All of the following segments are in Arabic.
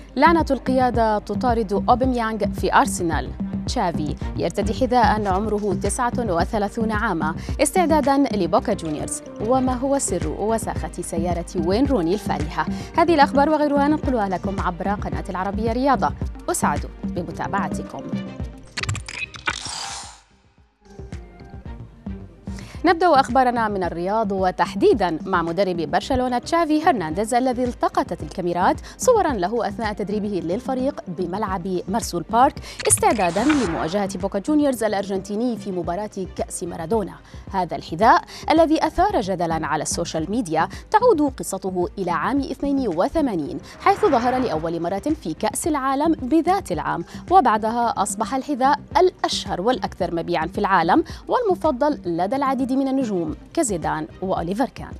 لعنة القيادة تطارد أوباميانغ في أرسنال. تشافي يرتدي حذاء عمره 39 عاما استعدادا لبوكا جونيورز. وما هو سر وساخة سيارة وين روني الفارهة؟ هذه الأخبار وغيرها ننقلها لكم عبر قناة العربية رياضة. أسعد بمتابعتكم. نبدأ أخبارنا من الرياض وتحديدا مع مدرب برشلونة تشافي هرنانديز الذي التقطت الكاميرات صورا له أثناء تدريبه للفريق بملعب مرسول بارك استعدادا لمواجهة بوكا جونيورز الأرجنتيني في مباراة كأس مارادونا. هذا الحذاء الذي أثار جدلا على السوشيال ميديا تعود قصته إلى عام 82 حيث ظهر لأول مرة في كأس العالم بذات العام، وبعدها أصبح الحذاء الأشهر والأكثر مبيعا في العالم والمفضل لدى العديد من النجوم كزيدان وأوليفر كان.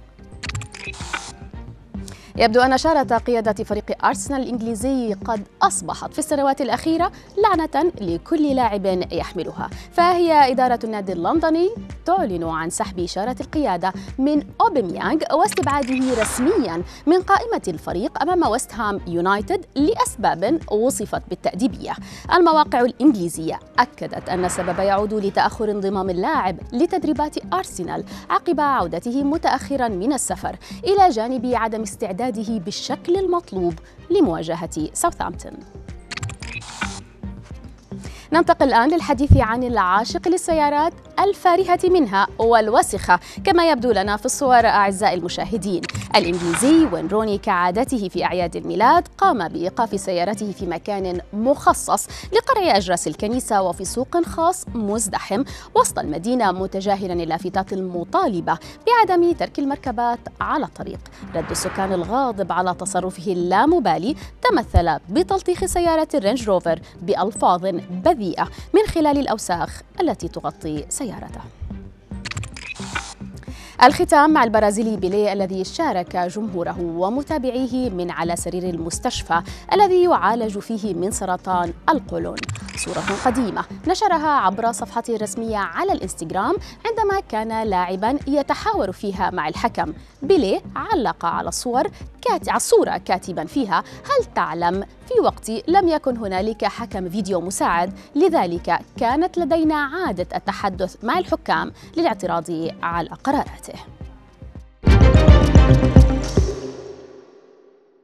يبدو أن شارة قيادة فريق أرسنال الإنجليزي قد أصبحت في السنوات الأخيرة لعنة لكل لاعب يحملها، فهي إدارة النادي اللندني تعلن عن سحب شارة القيادة من أوباميانغ واستبعاده رسميا من قائمة الفريق أمام ويست هام يونايتد لأسباب وصفت بالتأديبية. المواقع الإنجليزية أكدت أن السبب يعود لتأخر انضمام اللاعب لتدريبات أرسنال عقب عودته متأخرا من السفر، إلى جانب عدم استعداده بالشكل المطلوب لمواجهة ساوثهامبتون. ننتقل الآن للحديث عن العاشق للسيارات الفارهة منها والوسخة كما يبدو لنا في الصور. أعزائي المشاهدين، الإنجليزي وين روني كعادته في أعياد الميلاد قام بإيقاف سيارته في مكان مخصص لقرع أجراس الكنيسة وفي سوق خاص مزدحم وسط المدينة، متجاهلا اللافتات المطالبة بعدم ترك المركبات على الطريق. رد السكان الغاضب على تصرفه اللامبالي تمثل بتلطيخ سيارة الرينج روفر بألفاظ بذيئة من خلال الأوساخ التي تغطي سيارته. الختام مع البرازيلي بيليه الذي شارك جمهوره ومتابعيه من على سرير المستشفى الذي يعالج فيه من سرطان القولون. صورة قديمة نشرها عبر صفحته الرسمية على الإنستغرام عندما كان لاعبا يتحاور فيها مع الحكم. بيليه علق على الصورة كاتبا فيها: هل تعلم في وقت لم يكن هنالك حكم فيديو مساعد، لذلك كانت لدينا عادة التحدث مع الحكام للاعتراض على قراراته.